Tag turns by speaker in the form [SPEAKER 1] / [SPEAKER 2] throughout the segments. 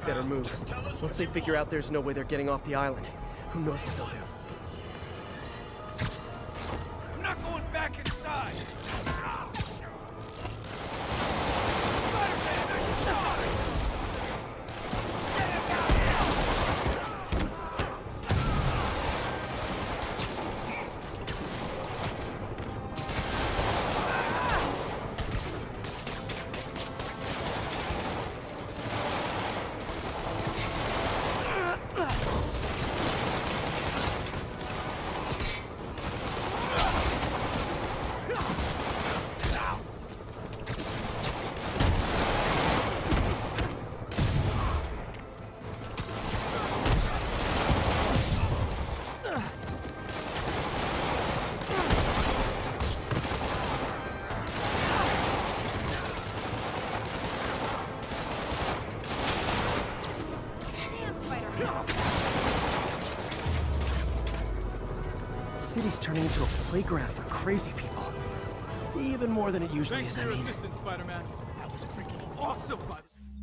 [SPEAKER 1] Better move. Once they figure out there's no way they're getting off the island, who knows what they'll do.
[SPEAKER 2] I'm not going back inside!
[SPEAKER 1] City's turning into a playground for crazy people. Even more than it usually is, I mean.
[SPEAKER 2] Thanks for your assistance, Spider-Man. That was freaking awesome, buddy.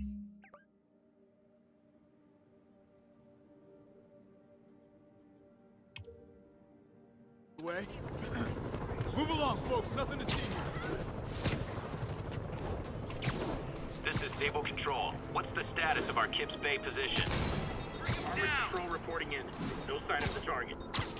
[SPEAKER 2] Way. Move along, folks. Nothing to see here.
[SPEAKER 3] This is Sable Control. What's the status of our Kips Bay position?
[SPEAKER 4] Armored Patrol reporting in. No sign of the target.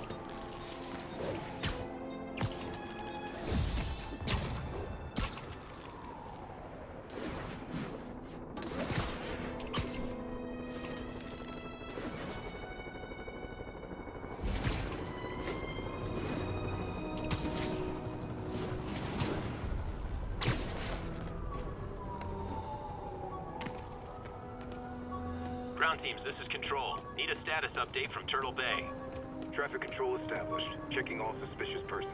[SPEAKER 3] Ground teams, this is Control. Need a status update from Turtle Bay.
[SPEAKER 5] Traffic control established. Checking all suspicious persons.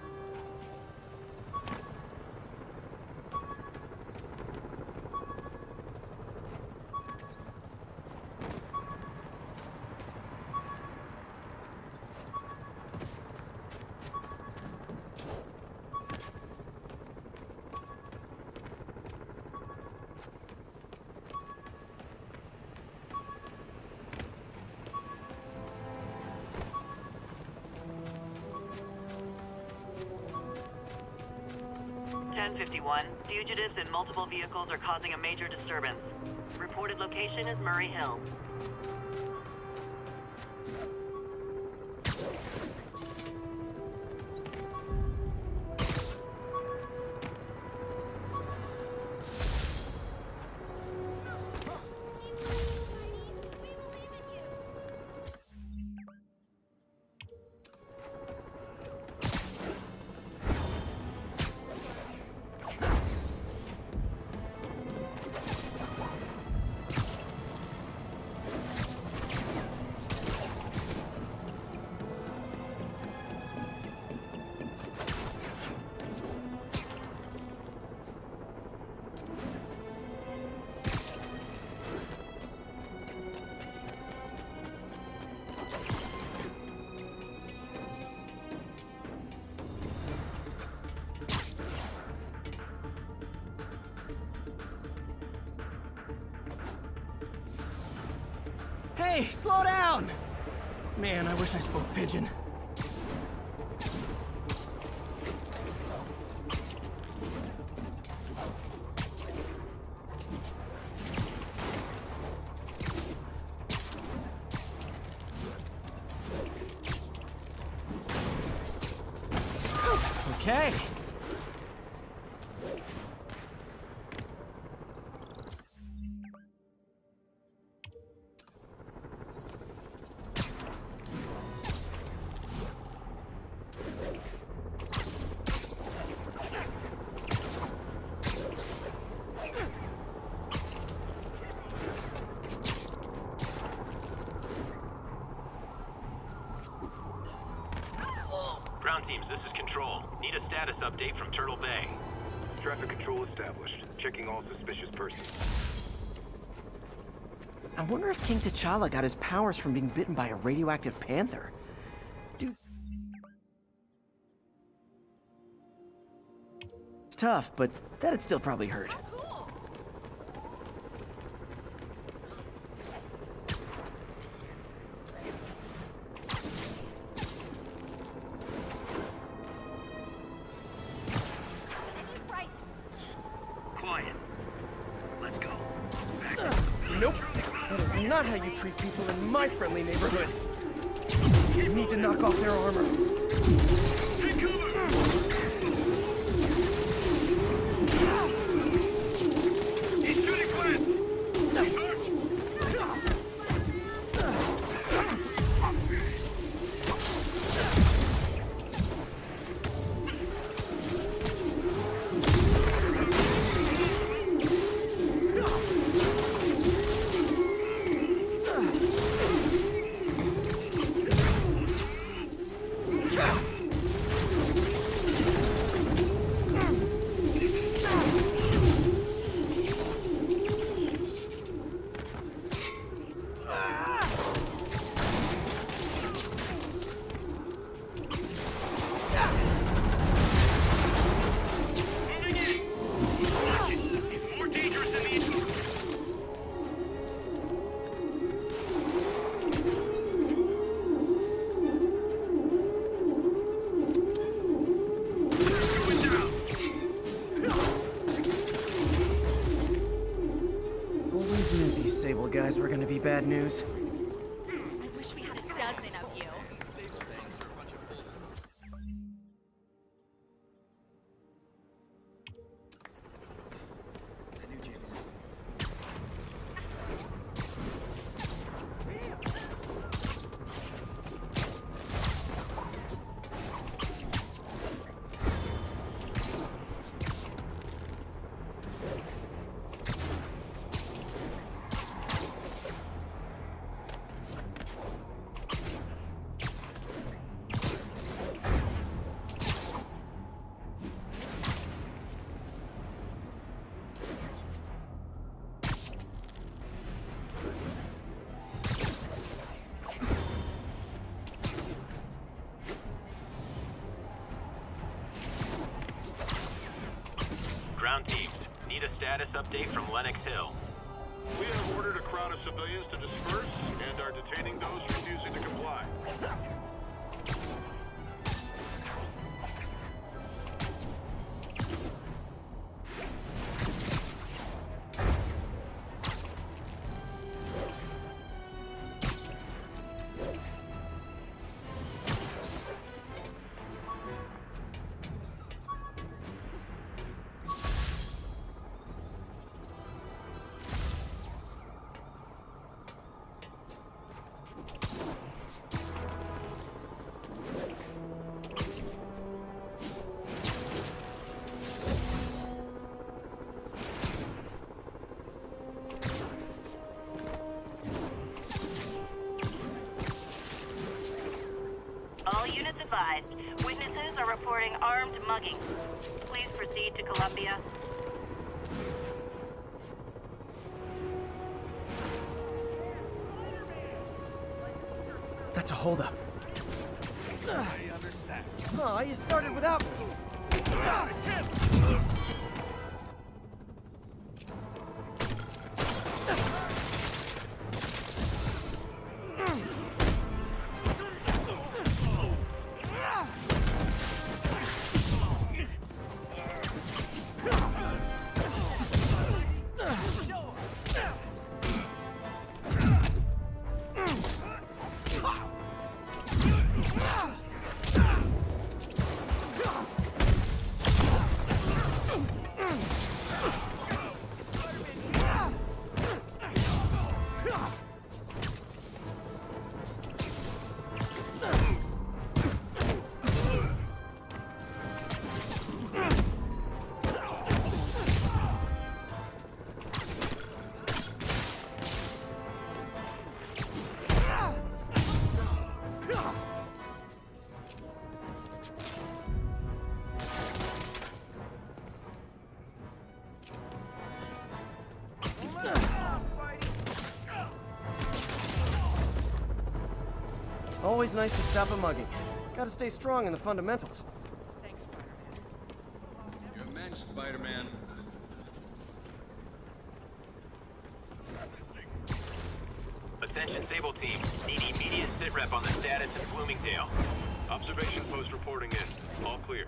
[SPEAKER 6] Fugitives in multiple vehicles are causing a major disturbance. Reported location is Murray Hill.
[SPEAKER 1] Hey, slow down! Man, I wish I spoke Pigeon. Okay.
[SPEAKER 3] Ground teams, this is Control. Need a status update from Turtle Bay.
[SPEAKER 5] Traffic control established. Checking all suspicious persons.
[SPEAKER 1] I wonder if King T'Challa got his powers from being bitten by a radioactive panther. Dude. It's tough, but that'd still probably hurt. That is not how you treat people in my friendly neighborhood. You need to knock off their armor. Guys, we're gonna be bad news.
[SPEAKER 7] I wish we had a dozen of you.
[SPEAKER 3] Ground teams, need a status update from Lenox Hill.
[SPEAKER 2] We have ordered a crowd of civilians to disperse and are detaining those refusing to comply.
[SPEAKER 6] All units advised. Witnesses are reporting armed mugging. Please proceed to Columbia.
[SPEAKER 1] That's a holdup. Aw, you started without me. Always nice to stop a mugging. Gotta stay strong in the fundamentals.
[SPEAKER 8] Thanks, Spider-Man. You're a man, Spider-Man.
[SPEAKER 3] Attention Sable team, need immediate sitrep on the status of Bloomingdale.
[SPEAKER 2] Observation post reporting in. All clear.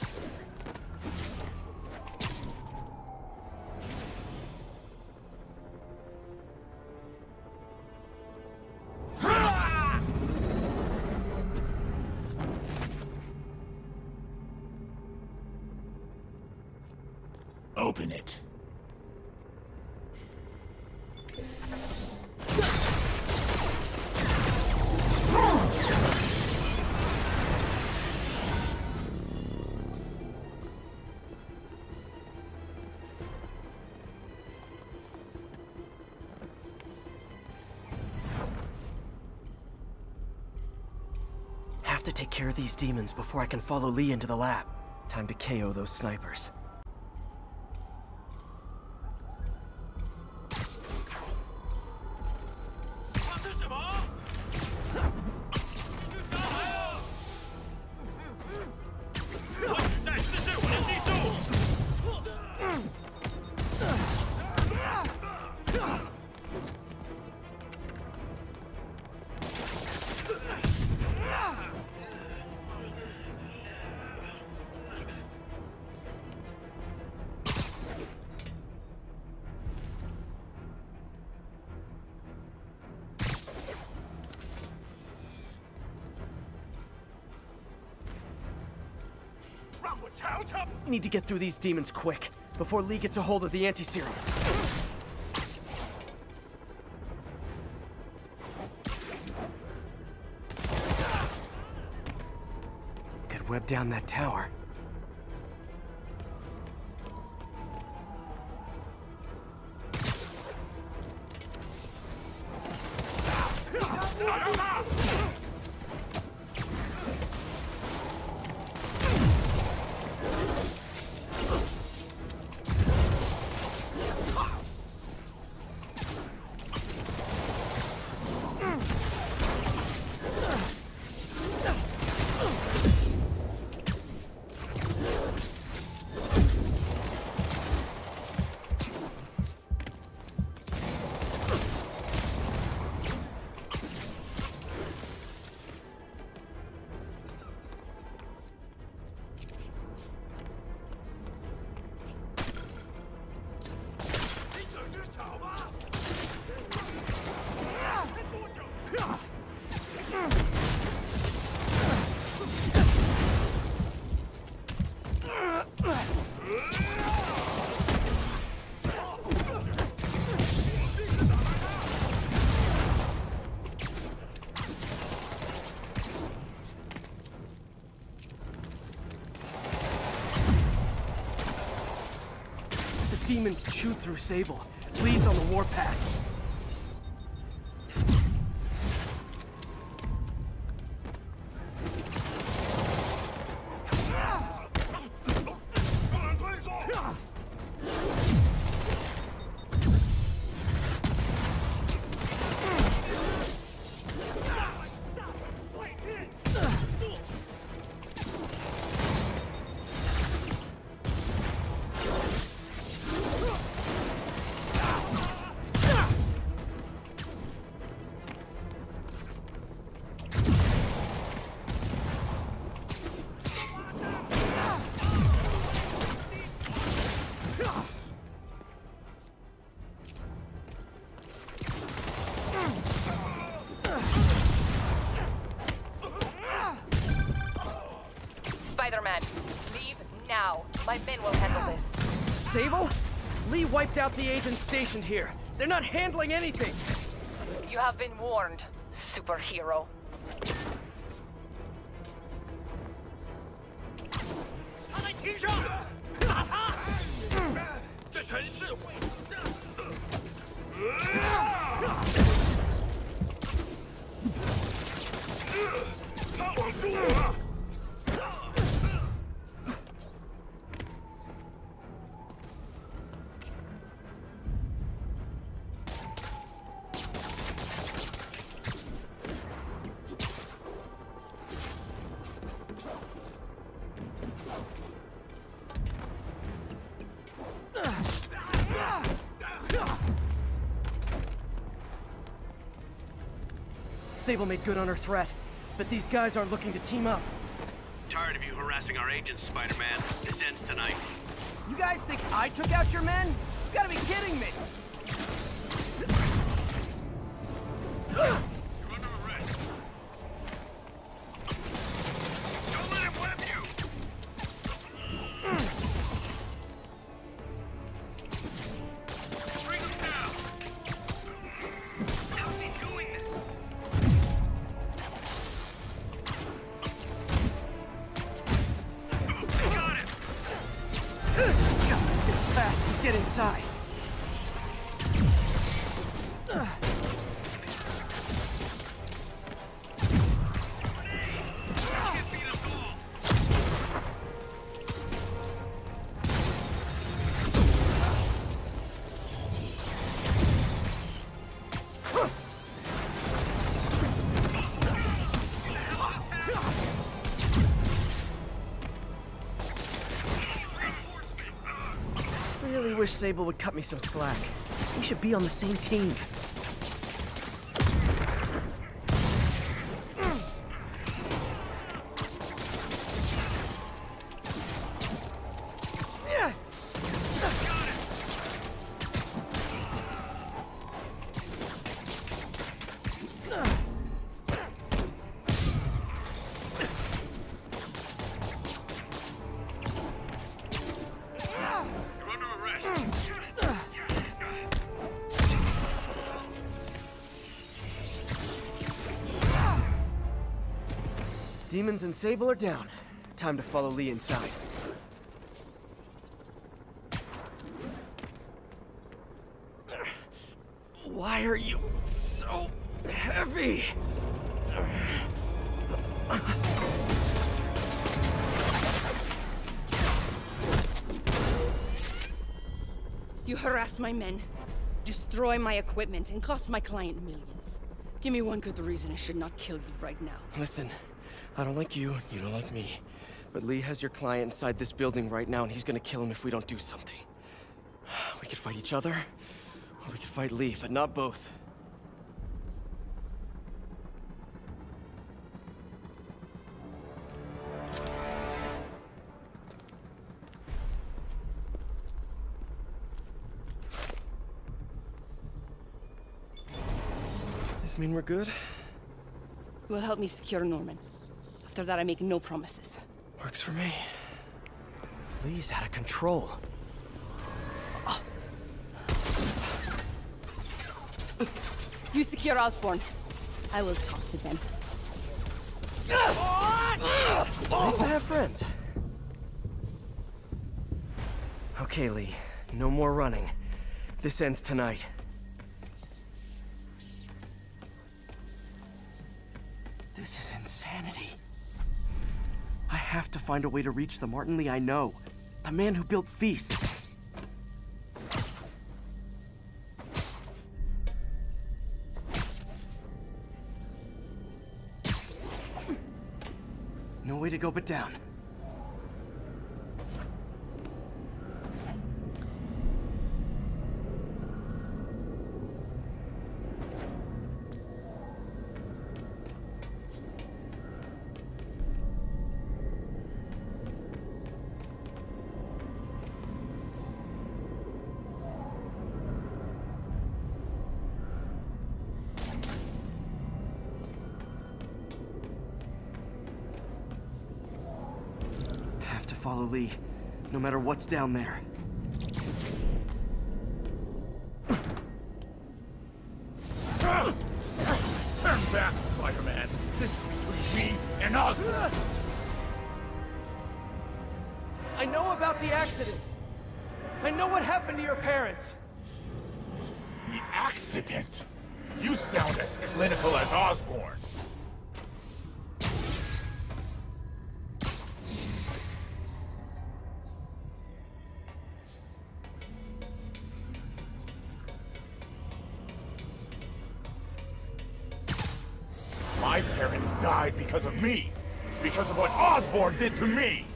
[SPEAKER 9] open it.
[SPEAKER 1] Have to take care of these demons before I can follow Lee into the lab. Time to KO those snipers. I need to get through these demons quick, before Lee gets a hold of the anti-serum. Could web down that tower. Demons chewed through Sable. Lee's on the warpath.
[SPEAKER 10] Spider-Man, leave now. My men will handle this.
[SPEAKER 1] Sable? Lee wiped out the agents stationed here. They're not handling anything.
[SPEAKER 10] You have been warned, superhero.
[SPEAKER 1] Sable made good on her threat, but these guys aren't looking to team up.
[SPEAKER 3] Tired of you harassing our agents, Spider-Man. This ends tonight.
[SPEAKER 1] You guys think I took out your men? You gotta be kidding me!
[SPEAKER 2] You're under arrest. Don't let him web you!
[SPEAKER 1] inside. Really wish Sable would cut me some slack. We should be on the same team. Demons and Sable are down. Time to follow Lee inside. Why are you so heavy?
[SPEAKER 9] You harass my men, destroy my equipment, and cost my client millions. Give me one good reason I should not kill you right now.
[SPEAKER 1] Listen, I don't like you, you don't like me. But Lee has your client inside this building right now, and he's gonna kill him if we don't do something. We could fight each other, or we could fight Lee, but not both. This mean we're good?
[SPEAKER 9] You will help me secure Norman. After that, I make no promises.
[SPEAKER 1] Works for me. Lee's out of control.
[SPEAKER 9] You secure Osborn. I will talk to them.
[SPEAKER 1] Nice to have friends. Okay, Lee. No more running. This ends tonight. This is insanity. I have to find a way to reach the Martin Lee I know. The man who built Feast. No way to go but down. Follow Lee, no matter what's down there.
[SPEAKER 11] Turn back, Spider-Man! This is between me and Osborn!
[SPEAKER 1] I know about the accident. I know what happened to your parents.
[SPEAKER 11] The accident? You sound as clinical as Osborn. My parents died because of me. Because of what Osborn did to me.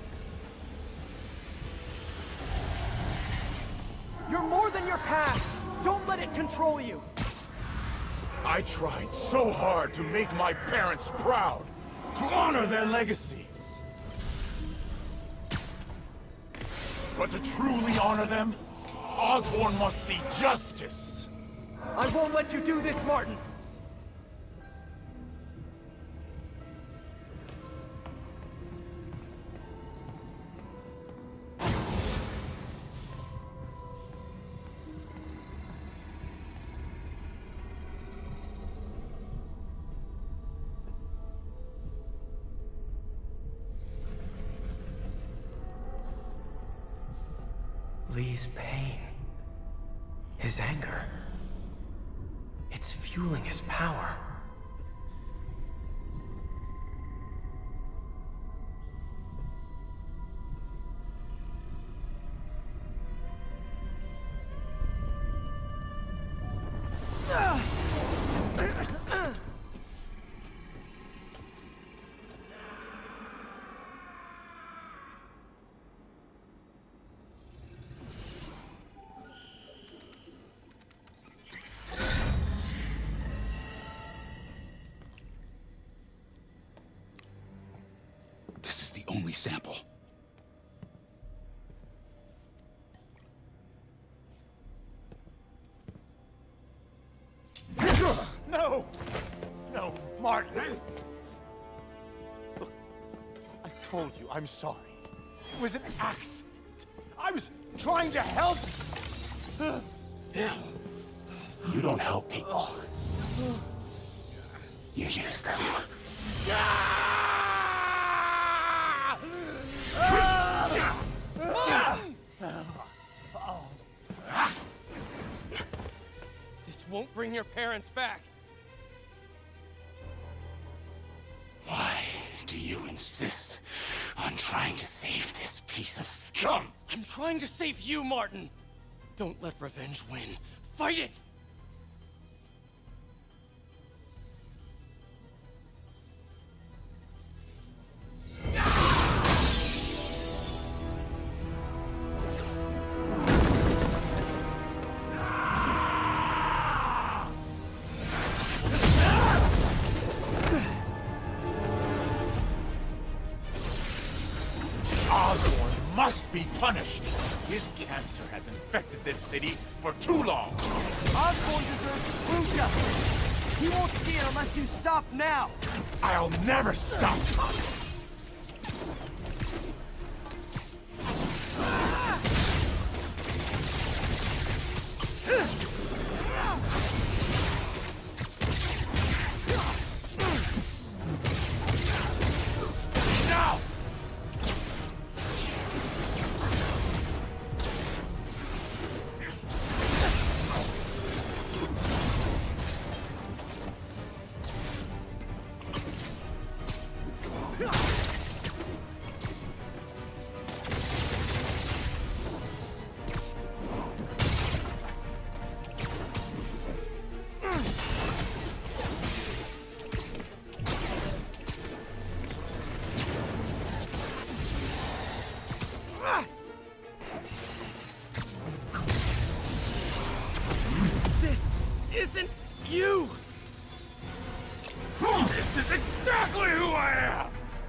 [SPEAKER 1] You're more than your past. Don't let it control you.
[SPEAKER 11] I tried so hard to make my parents proud. To honor their legacy. But to truly honor them, Osborn must see justice.
[SPEAKER 1] I won't let you do this, Martin. Lee's pain. His anger. It's fueling his power.
[SPEAKER 11] This is the only sample. No! No, Martin! Look, I told you I'm sorry. It was an accident. I was trying to help. You don't help people. You use them.
[SPEAKER 1] This won't bring your parents back.
[SPEAKER 11] Why do you insist on trying to save this piece of scum?
[SPEAKER 1] I'm trying to save you, Martin. Don't let revenge win. Fight it!
[SPEAKER 11] Osborn must be punished. His cancer has infected this city for too long.
[SPEAKER 1] Osborn deserves true justice. He won't see it unless you stop now.
[SPEAKER 11] I'll never stop. Now!
[SPEAKER 1] This isn't you!
[SPEAKER 11] This is exactly who I am!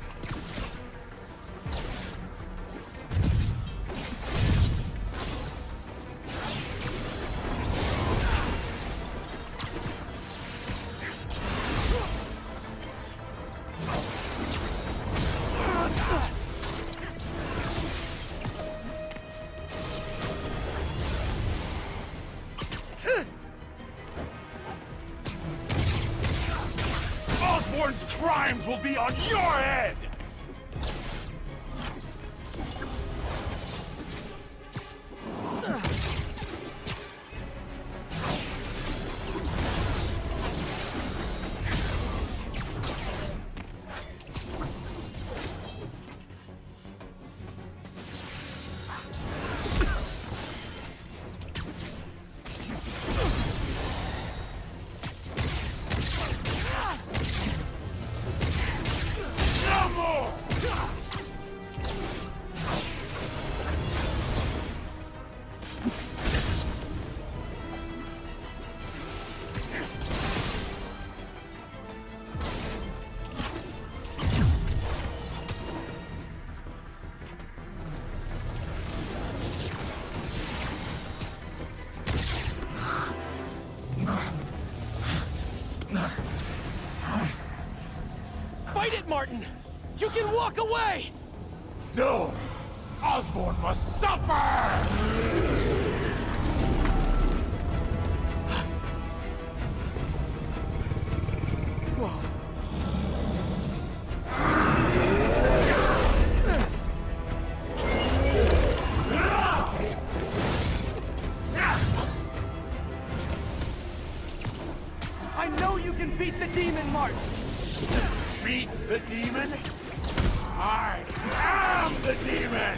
[SPEAKER 11] Osborn's crimes will be on your head! No more!
[SPEAKER 1] Fight it, Martin! You can walk away!
[SPEAKER 11] No! Osborn must suffer!
[SPEAKER 1] I know you can beat the demon, Martin!
[SPEAKER 11] Beat the demon? I am the demon!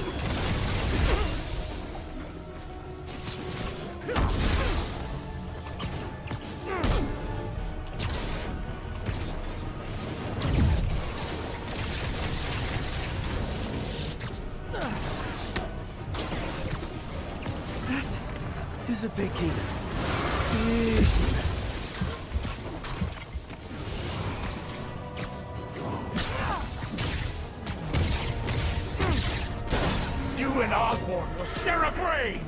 [SPEAKER 1] That is a big demon. Big.
[SPEAKER 11] You and Osborn will share a grave!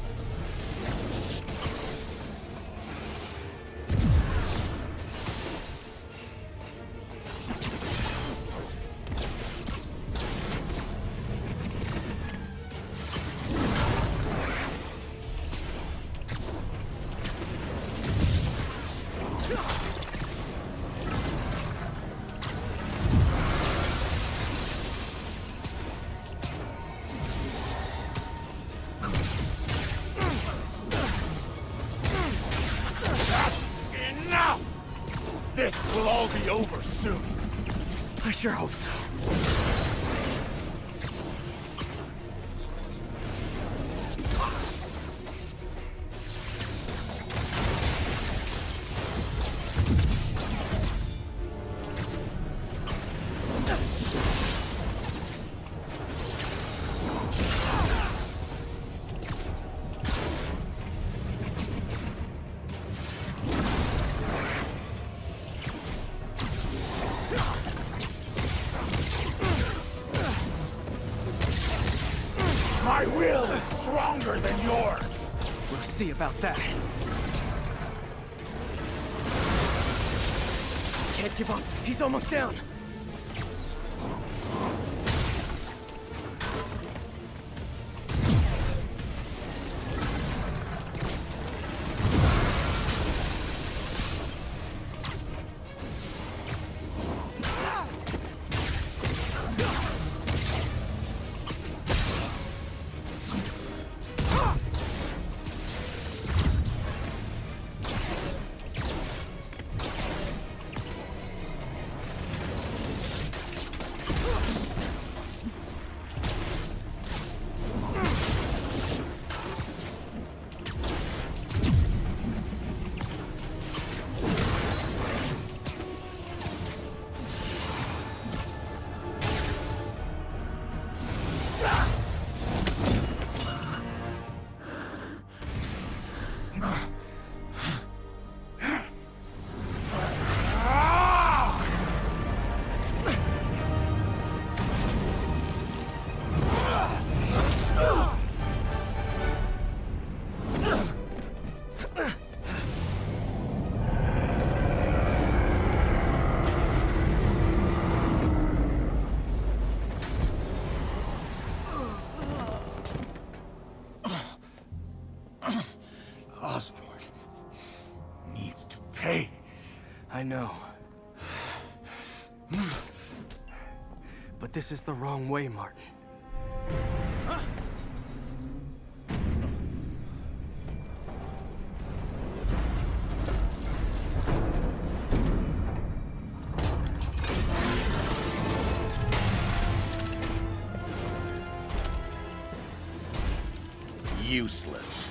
[SPEAKER 11] This will all be over soon.
[SPEAKER 1] I sure hope so.
[SPEAKER 11] My will is stronger than yours!
[SPEAKER 1] We'll see about that. Can't give up. He's almost down.
[SPEAKER 11] Osborn needs to pay.
[SPEAKER 1] I know. But this is the wrong way, Martin.
[SPEAKER 11] Useless.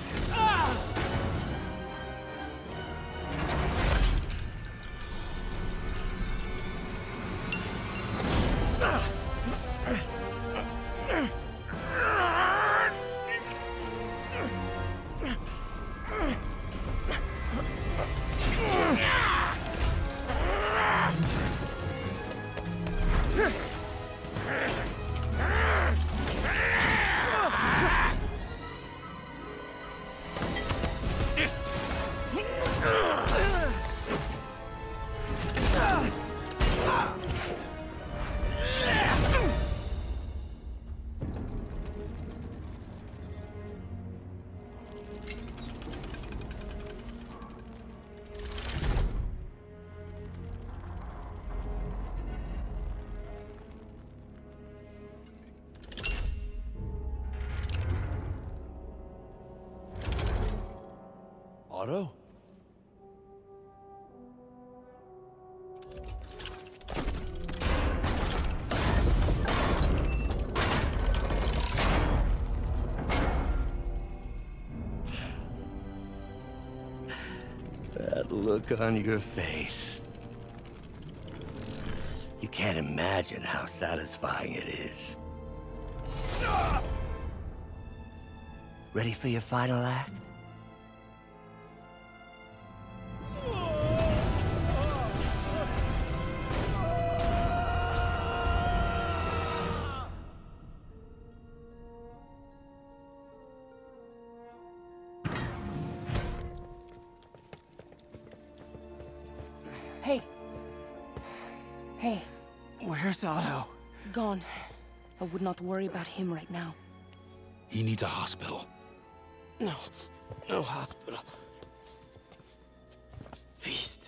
[SPEAKER 11] Otto?
[SPEAKER 12] look on your face. You can't imagine how satisfying it is. Ready for your final act?
[SPEAKER 9] Hey. Hey.
[SPEAKER 1] Where's Otto?
[SPEAKER 9] Gone. I would not worry about him right now.
[SPEAKER 11] He needs a hospital.
[SPEAKER 1] No. No hospital. Feast.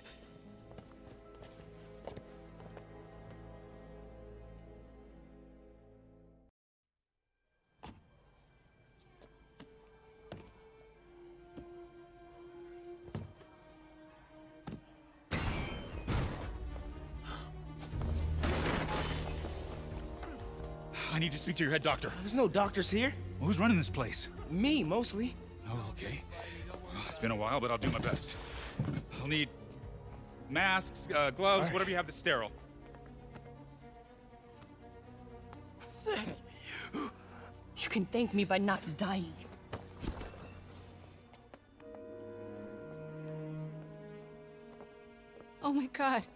[SPEAKER 11] I need to speak to your head doctor.
[SPEAKER 1] There's no doctors here.
[SPEAKER 11] Well, who's running this place?
[SPEAKER 1] Me, mostly.
[SPEAKER 11] Oh, okay. Well, it's been a while, but I'll do my best. I'll need masks, gloves, whatever you have that's sterile.
[SPEAKER 9] Thank you. You can thank me by not dying.
[SPEAKER 7] Oh my god.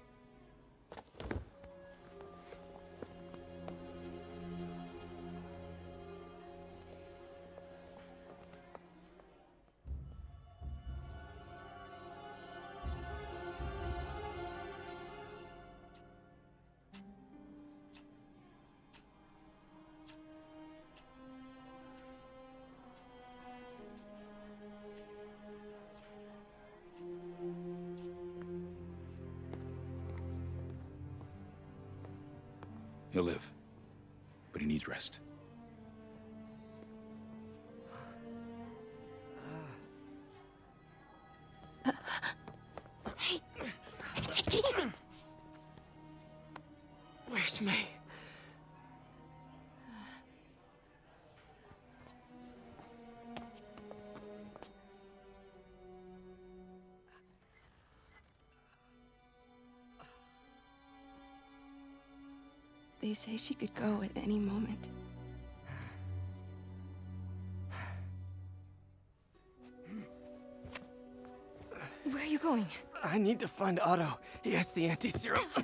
[SPEAKER 11] He'll live, but he needs rest.
[SPEAKER 7] Hey, take it easy.
[SPEAKER 1] Where's May?
[SPEAKER 13] They say she could go at any moment.
[SPEAKER 9] Where are you going?
[SPEAKER 1] I need to find Otto. He has the anti-serum. I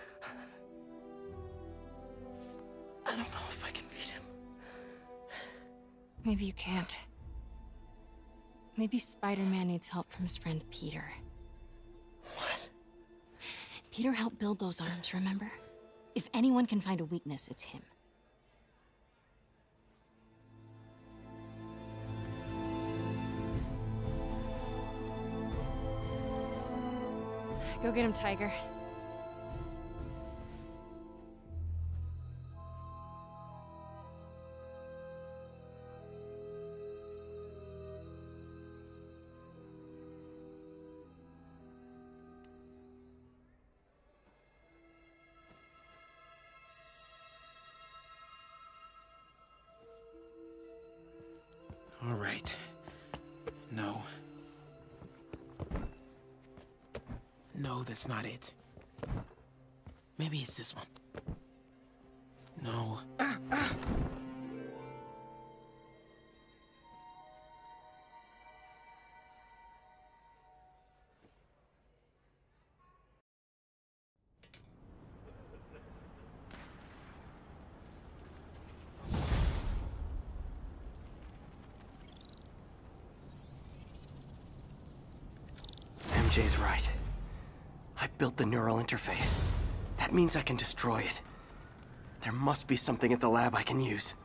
[SPEAKER 1] don't know if I can beat him.
[SPEAKER 13] Maybe you can't. Maybe Spider-Man needs help from his friend Peter.
[SPEAKER 1] What?
[SPEAKER 13] Peter helped build those arms, remember? If anyone can find a weakness, it's him.
[SPEAKER 9] Go get him, Tiger.
[SPEAKER 1] All right. No. No, that's not it. Maybe it's this one. No. MJ's right. I built the neural interface. That means I can destroy it. There must be something at the lab I can use.